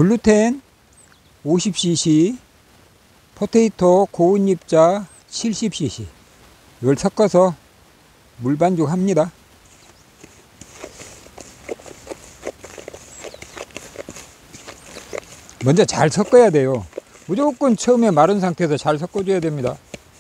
글루텐 50cc, 포테이토 고운 잎자 70cc 이걸 섞어서 물 반죽합니다. 먼저 잘 섞어야 돼요. 무조건 처음에 마른 상태에서 잘 섞어줘야 됩니다.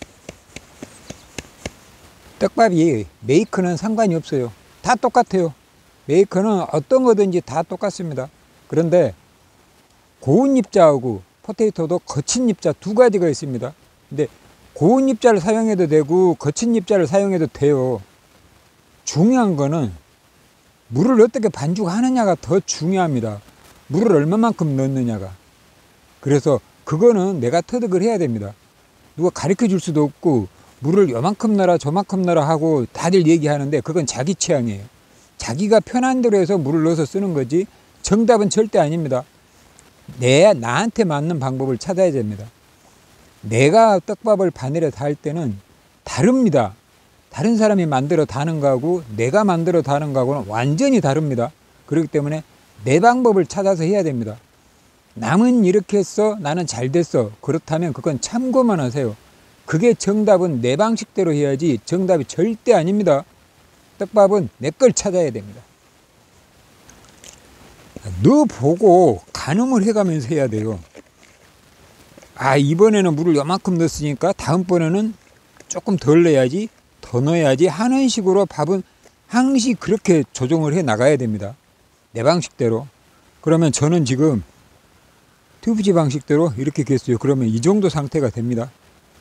떡밥이 메이커는 상관이 없어요. 다 똑같아요. 메이커는 어떤 거든지 다 똑같습니다. 그런데 고운 잎자하고 포테이토도 거친 잎자 두 가지가 있습니다. 근데 고운 잎자를 사용해도 되고 거친 잎자를 사용해도 돼요. 중요한 거는 물을 어떻게 반죽하느냐가 더 중요합니다. 물을 얼마만큼 넣느냐가. 그래서 그거는 내가 터득을 해야 됩니다. 누가 가르쳐 줄 수도 없고 물을 요만큼 넣어라 저만큼 넣어라 하고 다들 얘기하는데 그건 자기 취향이에요. 자기가 편한 대로 해서 물을 넣어서 쓰는 거지 정답은 절대 아닙니다. 나한테 맞는 방법을 찾아야 됩니다. 내가 떡밥을 바늘에 닿을 때는 다릅니다. 다른 사람이 만들어 다는 거하고 내가 만들어 다는 거하고는 완전히 다릅니다. 그렇기 때문에 내 방법을 찾아서 해야 됩니다. 남은 이렇게 했어 나는 잘 됐어 그렇다면 그건 참고만 하세요. 그게 정답은 내 방식대로 해야지 정답이 절대 아닙니다. 떡밥은 내 걸 찾아야 됩니다. 너 보고 가늠을 해가면서 해야 돼요. 아, 이번에는 물을 요만큼 넣었으니까 다음번에는 조금 덜 넣어야지 더 넣어야지 하는 식으로 밥은 항시 그렇게 조정을 해 나가야 됩니다. 내 방식대로. 그러면 저는 지금 튜브지 방식대로 이렇게 했어요. 그러면 이 정도 상태가 됩니다.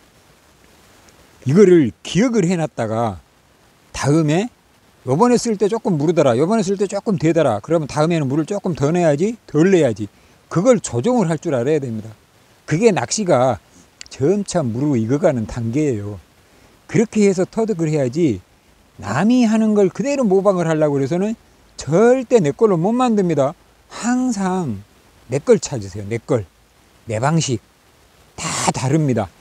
이거를 기억을 해놨다가 다음에 요번에 쓸 때 조금 무르더라 요번에 쓸 때 조금 되더라 그러면 다음에는 물을 조금 더 넣어야지 덜 넣어야지 그걸 조정을 할 줄 알아야 됩니다. 그게 낚시가 점차 무르고 익어가는 단계예요. 그렇게 해서 터득을 해야지 남이 하는 걸 그대로 모방을 하려고 해서는 절대 내 걸로 못 만듭니다. 항상 내 걸 찾으세요. 내 걸. 내 방식. 다 다릅니다.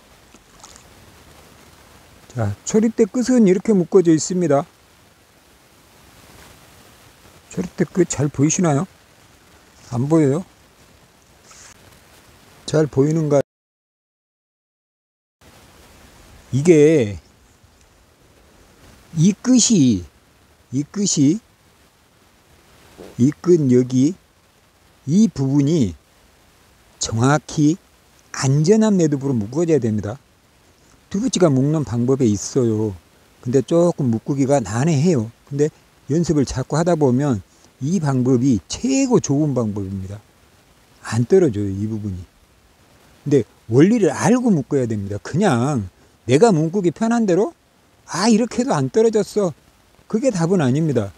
자, 초립대 끝은 이렇게 묶어져 있습니다. 초립대 끝 잘 보이시나요? 안 보여요? 잘 보이는가? 이게 이 끝 여기 이 부분이 정확히 안전한 매듭으로 묶어져야 됩니다. 튜브지가 묶는 방법에 있어요. 근데 조금 묶기가 난해해요. 근데 연습을 자꾸 하다 보면 이 방법이 최고 좋은 방법입니다. 안 떨어져요, 이 부분이. 근데 원리를 알고 묶어야 됩니다. 그냥 내가 묶기 편한 대로 이렇게 해도 안 떨어졌어. 그게 답은 아닙니다.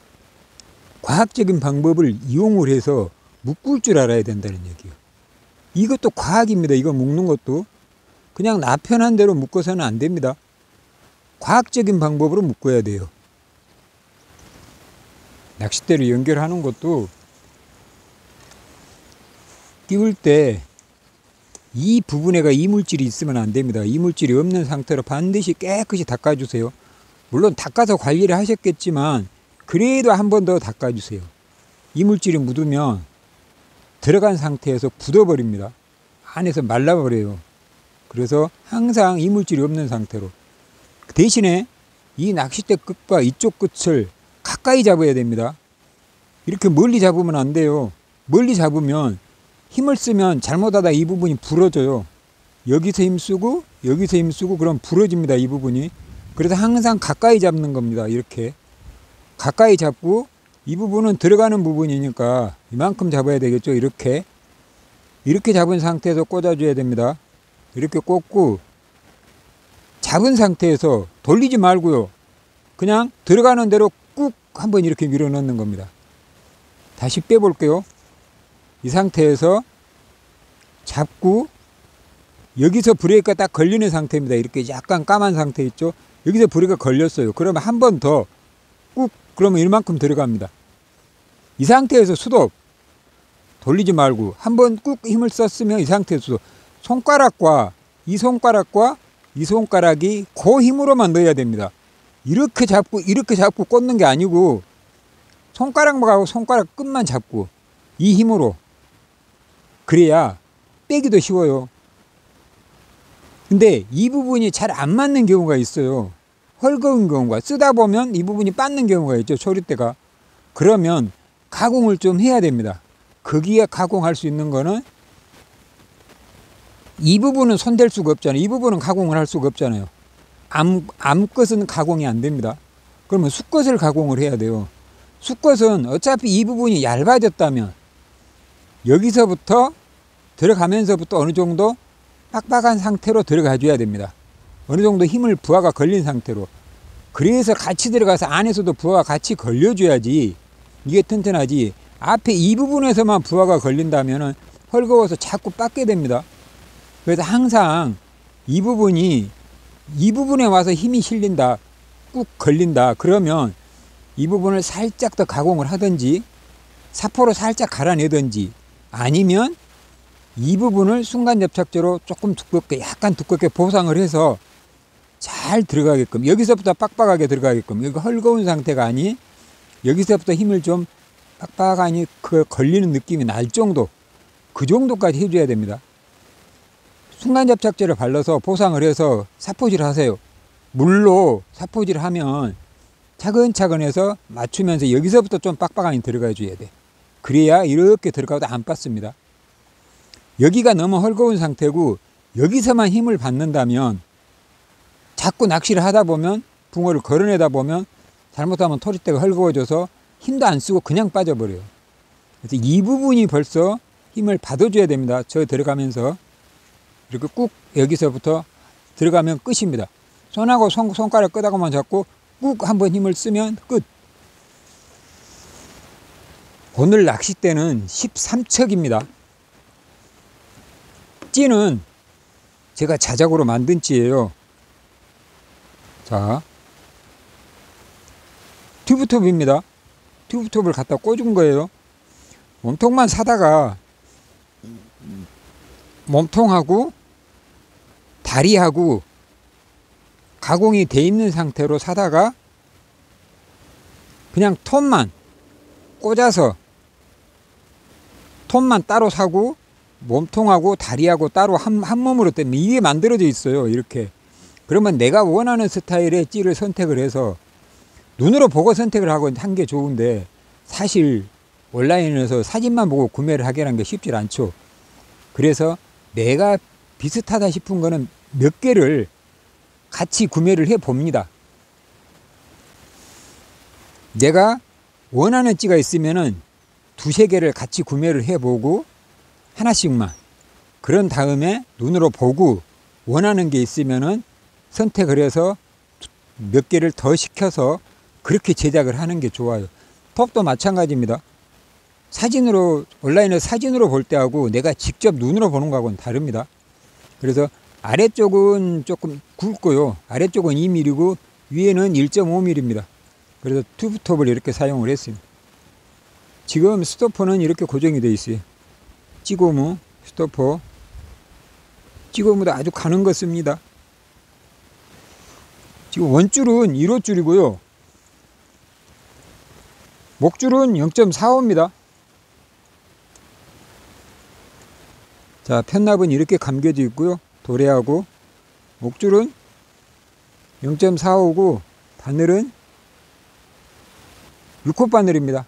과학적인 방법을 이용을 해서 묶을 줄 알아야 된다는 얘기예요. 이것도 과학입니다. 이거 묶는 것도. 그냥 나 편한 대로 묶어서는 안 됩니다. 과학적인 방법으로 묶어야 돼요. 낚싯대로 연결하는 것도 끼울 때 이 부분에가 이물질이 있으면 안 됩니다. 이물질이 없는 상태로 반드시 깨끗이 닦아주세요. 물론 닦아서 관리를 하셨겠지만 그래도 한 번 더 닦아주세요. 이물질이 묻으면 들어간 상태에서 굳어버립니다. 안에서 말라버려요. 그래서 항상 이물질이 없는 상태로. 대신에 이 낚싯대 끝과 이쪽 끝을 가까이 잡아야 됩니다. 이렇게 멀리 잡으면 안 돼요. 멀리 잡으면 힘을 쓰면 잘못하다 이 부분이 부러져요. 여기서 힘쓰고 여기서 힘쓰고 그럼 부러집니다. 이 부분이. 그래서 항상 가까이 잡는 겁니다. 이렇게 가까이 잡고 이 부분은 들어가는 부분이니까 이만큼 잡아야 되겠죠. 이렇게 잡은 상태에서 꽂아줘야 됩니다. 이렇게 꽂고 잡은 상태에서 돌리지 말고요. 그냥 들어가는 대로 꾹 한번 이렇게 밀어 넣는 겁니다. 다시 빼볼게요. 이 상태에서 잡고 여기서 브레이크가 딱 걸리는 상태입니다. 이렇게 약간 까만 상태 있죠. 여기서 브레이크가 걸렸어요. 그러면 한 번 더 꾹 그러면 이만큼 들어갑니다. 이 상태에서 수도 돌리지 말고 한 번 꾹 힘을 썼으면 이 상태에서 손가락과 이 손가락이 그 힘으로만 넣어야 됩니다. 이렇게 잡고 꽂는 게 아니고 손가락하고 손가락 끝만 잡고 이 힘으로 그래야 빼기도 쉬워요. 근데 이 부분이 잘 안 맞는 경우가 있어요. 헐거운 경우가, 쓰다 보면 이 부분이 빠는 경우가 있죠. 조립대가. 그러면 가공을 좀 해야 됩니다. 거기에 가공할 수 있는 거는 이 부분은 손댈 수가 없잖아요. 이 부분은 가공을 할 수가 없잖아요. 암것은 가공이 안 됩니다. 그러면 수것을 가공을 해야 돼요. 수것은 어차피 이 부분이 얇아졌다면 여기서부터 들어가면서부터 어느 정도 빡빡한 상태로 들어가 줘야 됩니다. 어느 정도 힘을 부하가 걸린 상태로. 그래서 같이 들어가서 안에서도 부하가 같이 걸려줘야지 이게 튼튼하지. 앞에 이 부분에서만 부하가 걸린다면 헐거워서 자꾸 빠게 됩니다. 그래서 항상 이 부분에 와서 힘이 실린다, 꾹 걸린다, 그러면 이 부분을 살짝 더 가공을 하든지 사포로 살짝 갈아내든지, 아니면 이 부분을 순간접착제로 조금 두껍게, 약간 두껍게 보상을 해서 잘 들어가게끔, 여기서부터 빡빡하게 들어가게끔, 여기 헐거운 상태가 아니 여기서부터 힘을 좀 빡빡하니 그 걸리는 느낌이 날 정도, 그 정도까지 해줘야 됩니다. 순간접착제를 발라서 보상을 해서 사포질 하세요. 물로 사포질 하면 차근차근 해서 맞추면서 여기서부터 좀 빡빡하니 들어가 줘야 돼. 그래야 이렇게 들어가도 안 빠습니다. 여기가 너무 헐거운 상태고 여기서만 힘을 받는다면 자꾸 낚시를 하다 보면, 붕어를 걸어내다 보면 잘못하면 토리대가 헐거워져서 힘도 안 쓰고 그냥 빠져버려요. 그래서 이 부분이 벌써 힘을 받아줘야 됩니다. 저 들어가면서 이렇게 꾹, 여기서부터 들어가면 끝입니다. 손하고 손가락 끄다가만 잡고 꾹 한번 힘을 쓰면 끝. 오늘 낚싯대는 13척입니다. 찌는 제가 자작으로 만든 찌예요. 자, 튜브톱입니다. 튜브톱을 갖다 꽂은 거예요. 몸통만 사다가 몸통하고 다리하고 가공이 돼 있는 상태로 사다가 그냥 톱만 꽂아서, 톱만 따로 사고 몸통하고 다리하고 따로 한 몸으로 때문에 이게 만들어져 있어요. 이렇게. 그러면 내가 원하는 스타일의 찌를 선택을 해서 눈으로 보고 선택을 하고 한 게 좋은데, 사실 온라인에서 사진만 보고 구매를 하게 게 쉽지 않죠. 그래서 내가 비슷하다 싶은 거는 몇 개를 같이 구매를 해 봅니다. 내가 원하는 찌가 있으면은 두세 개를 같이 구매를 해 보고 하나씩만, 그런 다음에 눈으로 보고 원하는 게 있으면은 선택을 해서 몇 개를 더 시켜서 그렇게 제작을 하는 게 좋아요. 톱도 마찬가지입니다. 사진으로, 온라인에서 사진으로 볼 때하고 내가 직접 눈으로 보는 거하고는 다릅니다. 그래서 아래쪽은 조금 굵고요. 아래쪽은 2mm고 위에는 1.5mm입니다. 그래서 튜브톱을 이렇게 사용을 했습니다. 지금 스토퍼는 이렇게 고정이 되어 있어요. 찌고무 스토퍼. 찌고무도 아주 가는 거 씁니다. 지금 원줄은 1호줄이고요. 목줄은 0.45입니다. 자, 편납은 이렇게 감겨져 있고요. 도래하고 목줄은 0.45고 바늘은 6호 바늘입니다.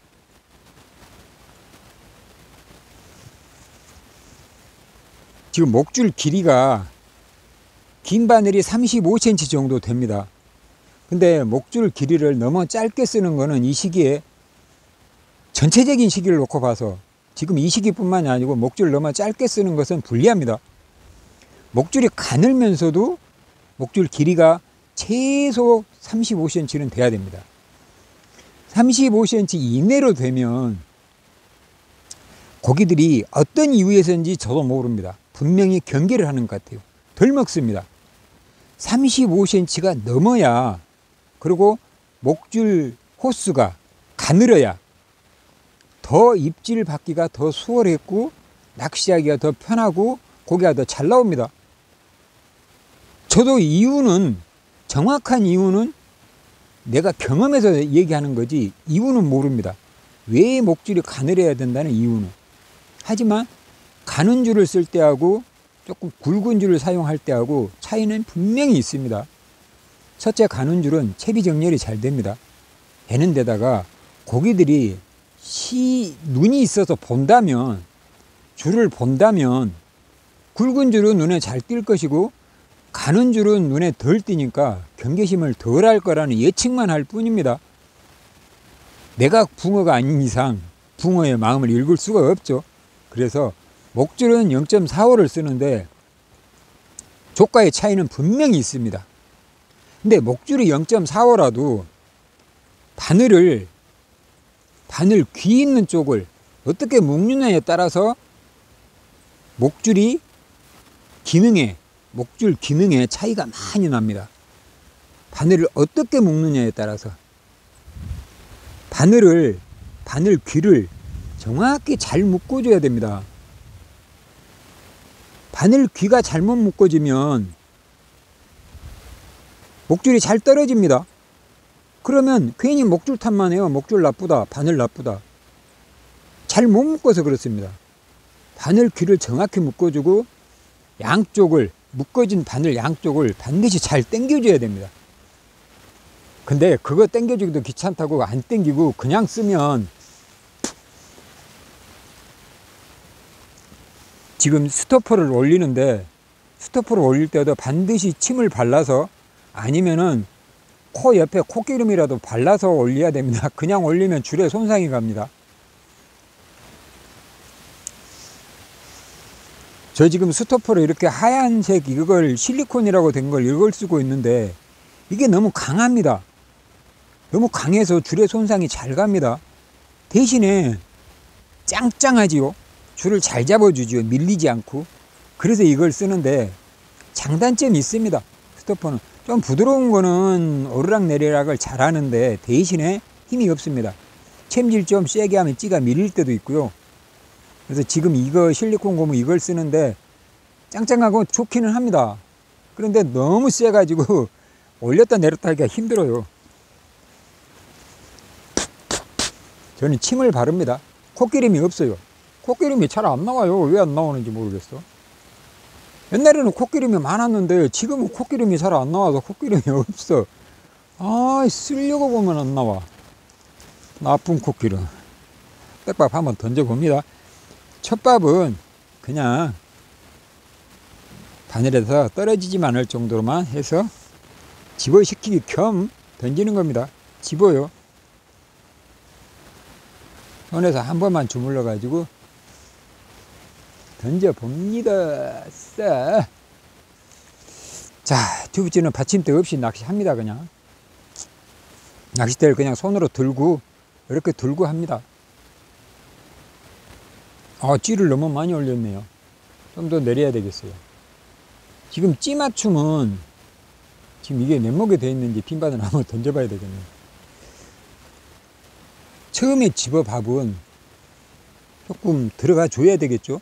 지금 목줄 길이가 긴 바늘이 35cm 정도 됩니다. 근데 목줄 길이를 너무 짧게 쓰는 거는 이 시기에, 전체적인 시기를 놓고 봐서 지금 이 시기뿐만이 아니고 목줄을 너무 짧게 쓰는 것은 불리합니다. 목줄이 가늘면서도 목줄 길이가 최소 35cm는 돼야 됩니다. 35cm 이내로 되면 고기들이 어떤 이유에서인지 저도 모릅니다. 분명히 경계를 하는 것 같아요. 덜 먹습니다. 35cm가 넘어야, 그리고 목줄 호수가 가늘어야 더 입질 받기가 더 수월했고 낚시하기가 더 편하고 고기가 더 잘 나옵니다. 저도 이유는, 정확한 이유는 내가 경험해서 얘기하는 거지 이유는 모릅니다. 왜 목줄이 가늘어야 된다는 이유는. 하지만 가는 줄을 쓸 때하고 조금 굵은 줄을 사용할 때하고 차이는 분명히 있습니다. 첫째, 가는 줄은 채비 정렬이 잘 됩니다. 되는 데다가 고기들이 눈이 있어서 본다면, 줄을 본다면 굵은 줄은 눈에 잘 띌 것이고 가는 줄은 눈에 덜 띄니까 경계심을 덜 할 거라는 예측만 할 뿐입니다. 내가 붕어가 아닌 이상 붕어의 마음을 읽을 수가 없죠. 그래서 목줄은 0.45를 쓰는데 조가의 차이는 분명히 있습니다. 근데 목줄이 0.45라도 바늘 귀 있는 쪽을 어떻게 묶느냐에 따라서 목줄 기능에 차이가 많이 납니다. 바늘을 어떻게 묶느냐에 따라서 바늘 귀를 정확히 잘 묶어줘야 됩니다. 바늘 귀가 잘못 묶어지면 목줄이 잘 떨어집니다. 그러면 괜히 목줄 탓만 해요. 목줄 나쁘다, 바늘 나쁘다. 잘 못 묶어서 그렇습니다. 바늘 귀를 정확히 묶어주고 묶어진 바늘 양쪽을 반드시 잘 당겨줘야 됩니다. 근데 그거 당겨주기도 귀찮다고 안 당기고 그냥 쓰면 지금 스토퍼를 올리는데 스토퍼를 올릴 때도 반드시 침을 발라서 아니면은 코 옆에 코기름이라도 발라서 올려야 됩니다. 그냥 올리면 줄에 손상이 갑니다. 저 지금 스토퍼를 이렇게 하얀색 이걸 실리콘이라고 된 걸 이걸 쓰고 있는데 이게 너무 강합니다. 너무 강해서 줄의 손상이 잘 갑니다. 대신에 짱짱하지요. 줄을 잘 잡아주죠. 밀리지 않고. 그래서 이걸 쓰는데 장단점이 있습니다. 스토퍼는 좀 부드러운 거는 오르락내리락을 잘 하는데 대신에 힘이 없습니다. 챔질 좀 세게 하면 찌가 밀릴 때도 있고요. 그래서 지금 이거 실리콘 고무 이걸 쓰는데 짱짱하고 좋기는 합니다. 그런데 너무 세가지고 올렸다 내렸다 하기가 힘들어요. 저는 침을 바릅니다. 코기름이 없어요. 코기름이 잘 안 나와요. 왜 안 나오는지 모르겠어. 옛날에는 코기름이 많았는데 지금은 코기름이 잘 안 나와서 코기름이 없어. 쓰려고 보면 안 나와. 나쁜 코기름. 떡밥 한번 던져봅니다. 첫밥은 그냥 바늘에서 떨어지지만 않을 정도로만 해서 집어시키기 겸 던지는 겁니다. 집어요. 손에서 한 번만 주물러 가지고 던져봅니다. 싹. 자, 두 번째는 받침대 없이 낚시합니다. 그냥 낚싯대를 그냥 손으로 들고 이렇게 들고 합니다. 찌를 너무 많이 올렸네요. 좀 더 내려야 되겠어요. 지금 찌 맞춤은 지금 이게 맨목에 되어 있는지 핀바늘 한번 던져봐야 되겠네요. 처음에 집어밥은 조금 들어가 줘야 되겠죠.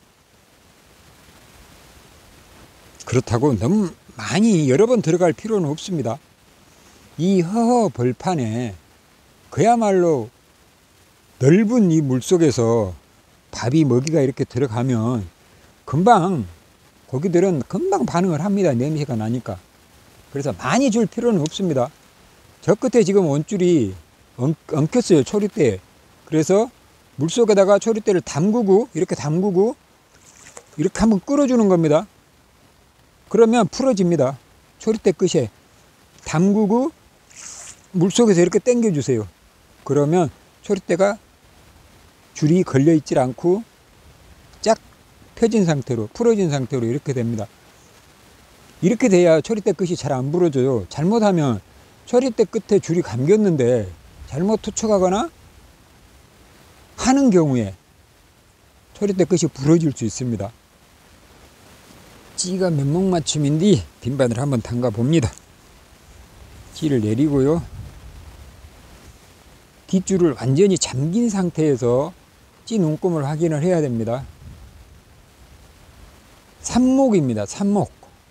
그렇다고 너무 많이 여러 번 들어갈 필요는 없습니다. 이 허허 벌판에 그야말로 넓은 이 물속에서 밥이 먹이가 이렇게 들어가면 금방 고기들은 금방 반응을 합니다. 냄새가 나니까. 그래서 많이 줄 필요는 없습니다. 저 끝에 지금 원줄이 엉켰어요. 초리대에. 그래서 물속에다가 초리대를 담그고 이렇게 한번 끌어주는 겁니다. 그러면 풀어집니다. 초리대 끝에 담그고 물속에서 이렇게 당겨 주세요. 그러면 초리대가 줄이 걸려 있질 않고 쫙 펴진 상태로, 풀어진 상태로 이렇게 됩니다. 이렇게 돼야 초리대 끝이 잘 안 부러져요. 잘못하면 초리대 끝에 줄이 감겼는데 잘못 투척하거나 하는 경우에 초리대 끝이 부러질 수 있습니다. 찌가 면목 맞춤인데 빈바늘 한번 담가 봅니다. 찌를 내리고요. 뒷줄을 완전히 잠긴 상태에서 찌 눈금을 확인을 해야 됩니다. 삽목입니다. 삽목.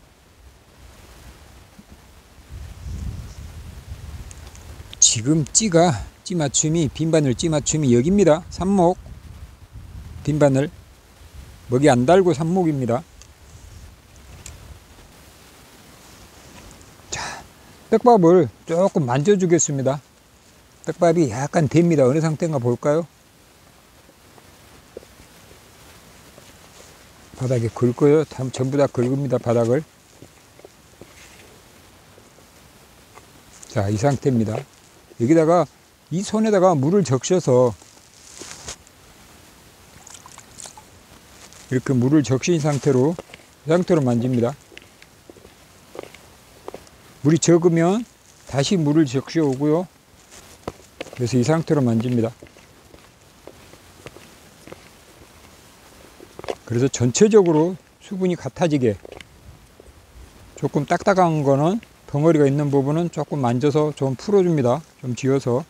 지금 찌 맞춤이 빈바늘 찌 맞춤이 여기입니다. 삽목 빈바늘 먹이 안 달고 삽목입니다. 자, 떡밥을 조금 만져주겠습니다. 떡밥이 약간 됩니다. 어느 상태인가 볼까요? 바닥에 긁어요. 전부 다 긁습니다. 바닥을. 자, 이 상태입니다. 여기다가 이 손에다가 물을 적셔서 이렇게 물을 적신 상태로 이 상태로 만집니다. 물이 적으면 다시 물을 적셔 오고요. 그래서 이 상태로 만집니다. 그래서 전체적으로 수분이 같아지게, 조금 딱딱한 거는 덩어리가 있는 부분은 조금 만져서 좀 풀어줍니다. 좀 쥐어서.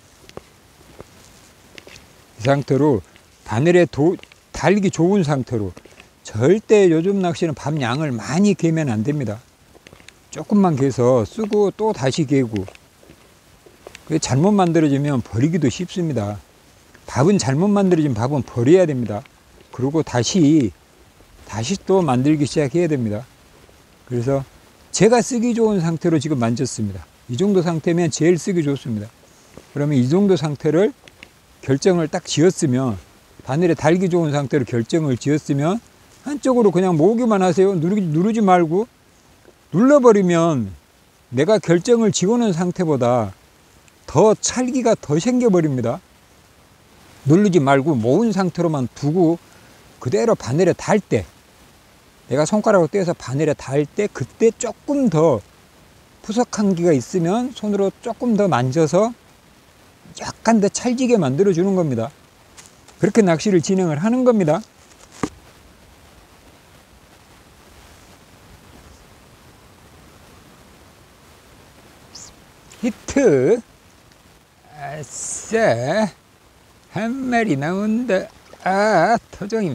이 상태로 바늘에 달기 좋은 상태로. 절대 요즘 낚시는 밤 양을 많이 개면 안 됩니다. 조금만 개서 쓰고 또 다시 개고. 잘못 만들어지면 버리기도 쉽습니다. 밥은 잘못 만들어진 밥은 버려야 됩니다. 그리고 다시 또 만들기 시작해야 됩니다. 그래서 제가 쓰기 좋은 상태로 지금 만졌습니다. 이 정도 상태면 제일 쓰기 좋습니다. 그러면 이 정도 상태를 결정을 딱 지었으면, 바늘에 달기 좋은 상태로 결정을 지었으면 한쪽으로 그냥 모으기만 하세요. 누르지 말고. 눌러버리면 내가 결정을 지어놓은 상태보다 더 찰기가 더 생겨버립니다. 누르지 말고 모은 상태로만 두고 그대로 바늘에 달 때, 내가 손가락으로 떼서 바늘에 닿을 때, 그때 조금 더 푸석한 기가 있으면 손으로 조금 더 만져서 약간 더 찰지게 만들어 주는 겁니다. 그렇게 낚시를 진행을 하는 겁니다. 히트. 아싸, 한 마리 나온다. 아, 토종이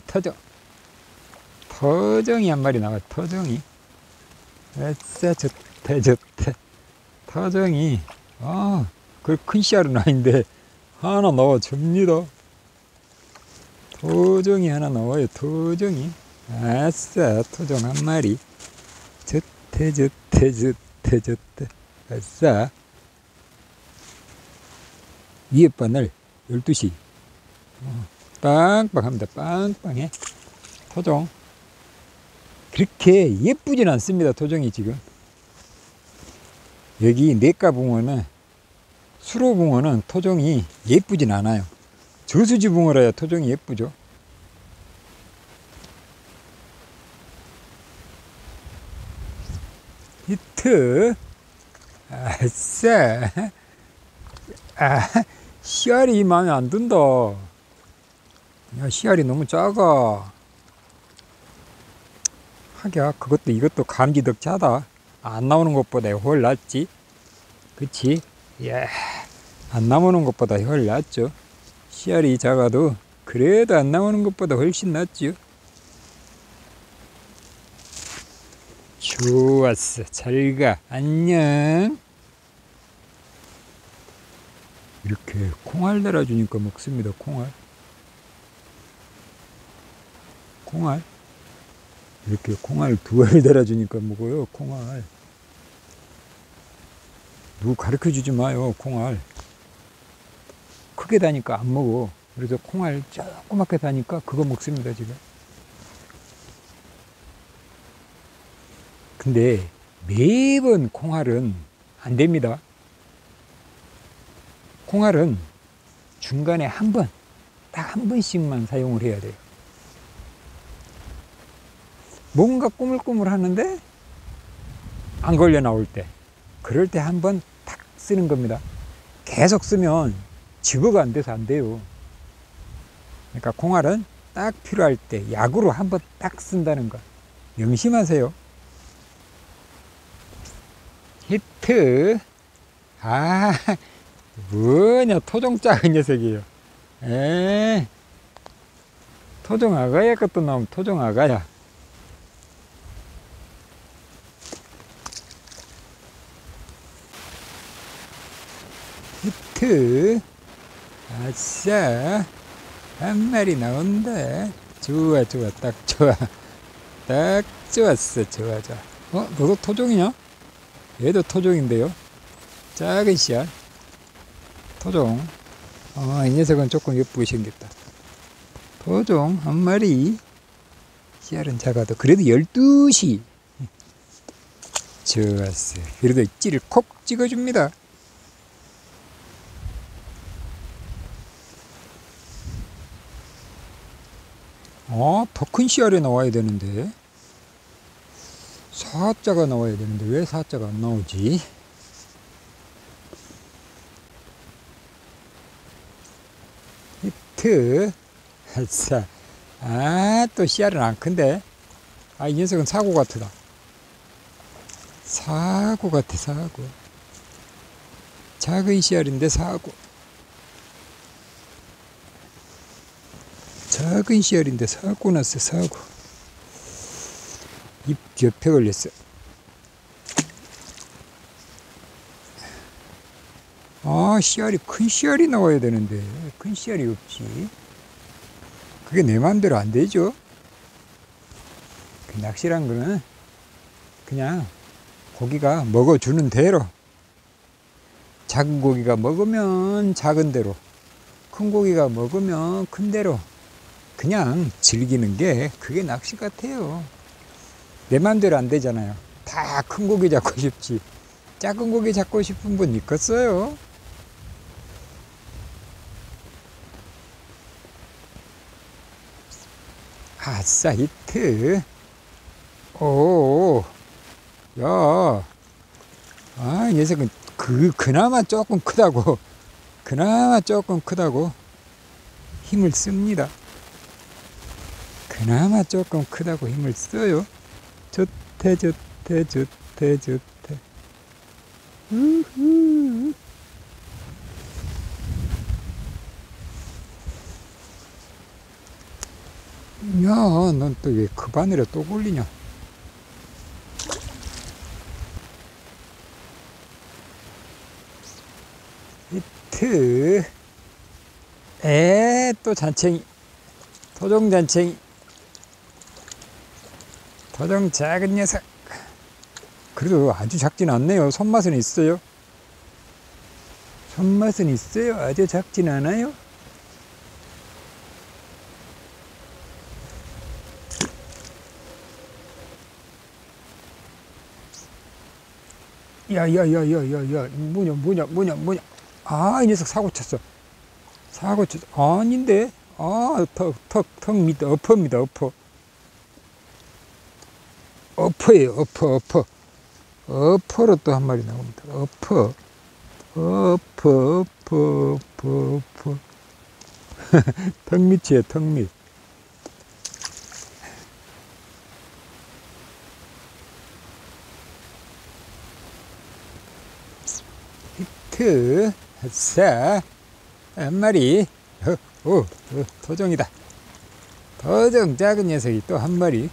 한 마리 나와. 토종이. 아싸, 좋다. 토종이. 그 큰 씨알은 아닌데 하나 나와줍니다. 토종이 하나 나와요. 토종이. 아싸, 토종 한 마리. 좋대. 아싸. 위에 바늘 12시. 빵빵합니다. 빵빵해. 토종. 그렇게 예쁘진 않습니다. 토종이 지금. 여기 냇가붕어는, 수로붕어는 토종이 예쁘진 않아요. 저수지 붕어라야 토종이 예쁘죠. 히트. 아싸. 씨알이 마음에 안 든다. 야, 씨알이 너무 작아. 하기야, 이것도 감지덕 짜다. 안 나오는 것보다 훨 낫지. 그치? 야, 안 나오는 것보다 훨 낫죠. 씨알이 작아도 그래도 안 나오는 것보다 훨씬 낫죠. 좋았어. 잘 가. 안녕. 이렇게 콩알 달아주니까 먹습니다. 콩알. 이렇게 콩알 2알 달아주니까 먹어요. 콩알. 누구 가르쳐 주지 마요. 콩알. 크게 다니까 안 먹어. 그래서 콩알 조그맣게 다니까 그거 먹습니다. 지금. 근데 매번 콩알은 안 됩니다. 콩알은 중간에 딱 한 번씩만 사용을 해야 돼요. 뭔가 꾸물꾸물 하는데 안 걸려 나올 때, 그럴 때 한 번 탁 쓰는 겁니다. 계속 쓰면 집어가 안 돼서 안 돼요. 그러니까 콩알은 딱 필요할 때 약으로 한 번 딱 쓴다는 거 명심하세요. 히트. 뭐냐, 토종 작은 녀석이에요. 토종 아가야 것도 나오면 토종 아가야. 히트. 아싸, 한 마리 나온다. 좋아, 좋아, 딱 좋아. 딱 좋았어. 좋아, 좋아. 너도 토종이냐? 얘도 토종인데요. 작은 씨앗. 토종. 이 녀석은 조금 예쁘게 생겼다. 토종 한 마리. 씨알은 작아도 그래도 12시. 좋았어. 그래도 찌를 콕 찍어줍니다. 더 큰 씨알이 나와야 되는데. 사자가 나와야 되는데 왜 사자가 안 나오지? 히트. 아싸. 또 씨알은 안 큰데. 이 녀석은 사고 같으다. 사고 같아, 사고. 작은 씨알인데 사고. 작은 씨알인데 사고 났어, 사고. 입 옆에 걸렸어. 씨알이, 큰 씨알이 나와야 되는데 큰 씨알이 없지. 그게 내 마음대로 안 되죠. 그 낚시란 거는 그냥 고기가 먹어주는 대로, 작은 고기가 먹으면 작은 대로, 큰 고기가 먹으면 큰 대로 그냥 즐기는 게 그게 낚시 같아요. 내 맘대로 안 되잖아요. 다 큰 고기 잡고 싶지. 작은 고기 잡고 싶은 분 있겠어요? 아싸, 히트. 오, 야. 이 녀석은 그나마 조금 크다고. 그나마 조금 크다고 힘을 씁니다. 그나마 조금 크다고 힘을 써요. 좋대, 좋대, 좋대, 좋대. 우후. 야, 넌 또 왜 그 바늘에 또 걸리냐? 히트. 또 잔챙이. 토종 잔챙이. 토종 작은 녀석. 그래도 아주 작진 않네요. 손맛은 있어요. 손맛은 있어요. 아주 작진 않아요. 야야야야야야, 뭐냐. 이 녀석 사고 쳤어. 아닌데. 턱 밑에 엎어입니다. 엎어예요. 엎어로 또 한 마리 나옵니다. 엎어. 턱 밑이에요, 턱 밑. 히트. 아싸. 한 마리. 토종이다. 토종 작은 녀석이 또 한 마리.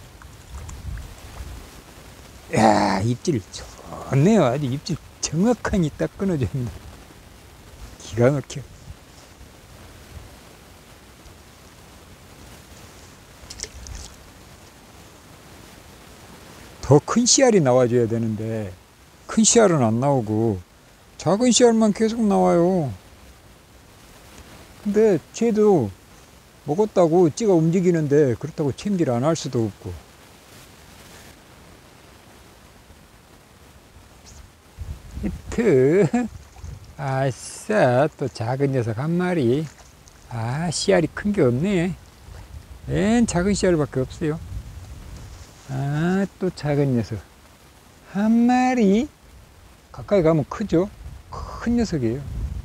야, 입질 좋네요. 아주 입질 정확하니 딱 끊어줍니다. 기가 막혀. 더 큰 씨알이 나와줘야 되는데 큰 씨알은 안 나오고 작은 씨알만 계속 나와요. 근데 쟤도 먹었다고 찌가 움직이는데 그렇다고 챔질 안 할 수도 없고. 히트. 아싸, 또 작은 녀석 한 마리. 씨알이 큰 게 없네. 맨 작은 씨알밖에 없어요. 또 작은 녀석 한 마리. 가까이 가면 크죠. 큰 녀석이에요.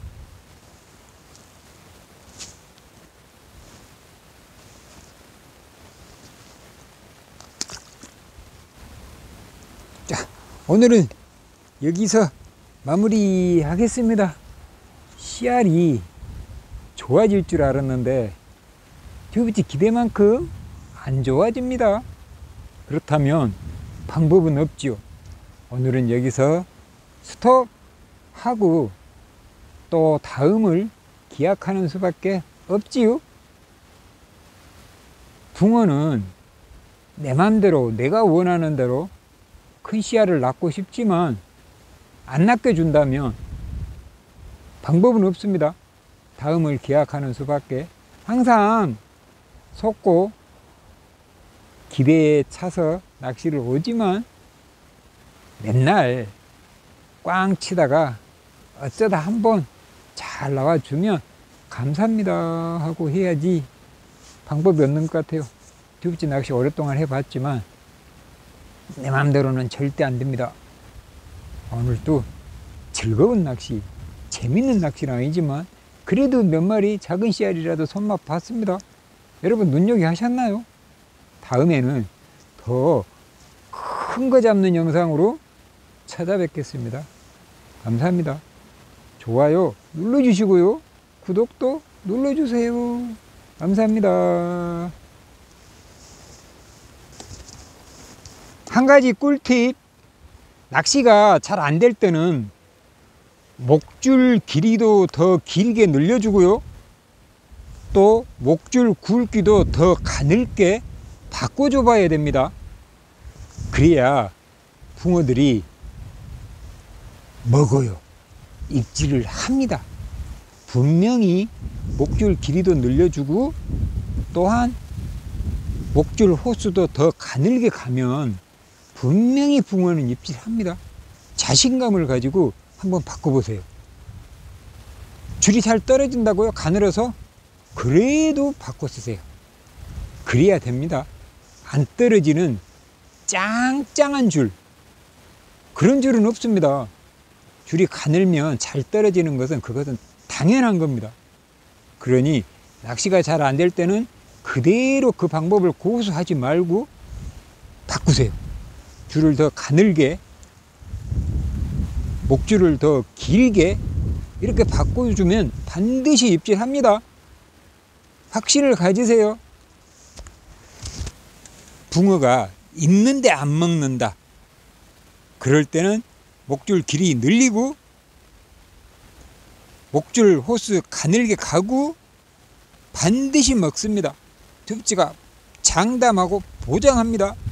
자, 오늘은 여기서 마무리 하겠습니다. 씨알이 좋아질 줄 알았는데 저번주 기대만큼 안 좋아집니다. 그렇다면 방법은 없지요. 오늘은 여기서 스톱하고 또 다음을 기약하는 수밖에 없지요. 붕어는 내 맘대로 내가 원하는 대로 큰 씨알을 낳고 싶지만 안 낳게 준다면 방법은 없습니다. 다음을 기약하는 수밖에. 항상 속고 기대에 차서 낚시를 오지만 맨날 꽝 치다가 어쩌다 한번 잘 나와주면 감사합니다 하고 해야지 방법이 없는 것 같아요. 두부치 낚시 오랫동안 해봤지만 내 마음대로는 절대 안 됩니다. 오늘도 즐거운 낚시, 재밌는 낚시는 아니지만 그래도 몇 마리 작은 씨알이라도 손맛 봤습니다. 여러분 눈요기하셨나요? 다음에는 더 큰 거 잡는 영상으로 찾아뵙겠습니다. 감사합니다. 좋아요 눌러주시고요. 구독도 눌러주세요. 감사합니다. 한 가지 꿀팁. 낚시가 잘 안 될 때는 목줄 길이도 더 길게 늘려주고요. 또 목줄 굵기도 더 가늘게 바꿔줘 봐야 됩니다. 그래야 붕어들이 먹어요. 입질을 합니다. 분명히 목줄 길이도 늘려주고 또한 목줄 호수도 더 가늘게 가면 분명히 붕어는 입질합니다. 자신감을 가지고 한번 바꿔보세요. 줄이 잘 떨어진다고요? 가늘어서? 그래도 바꿔 쓰세요. 그래야 됩니다. 안 떨어지는 짱짱한 줄, 그런 줄은 없습니다. 줄이 가늘면 잘 떨어지는 그것은 당연한 겁니다. 그러니 낚시가 잘 안 될 때는 그대로 그 방법을 고수하지 말고 바꾸세요. 줄을 더 가늘게, 목줄을 더 길게 이렇게 바꿔주면 반드시 입질합니다. 확신을 가지세요. 붕어가 있는데 안 먹는다. 그럴 때는 목줄 길이 늘리고 목줄 호수 가늘게 가고 반드시 먹습니다. 두부치가 장담하고 보장합니다.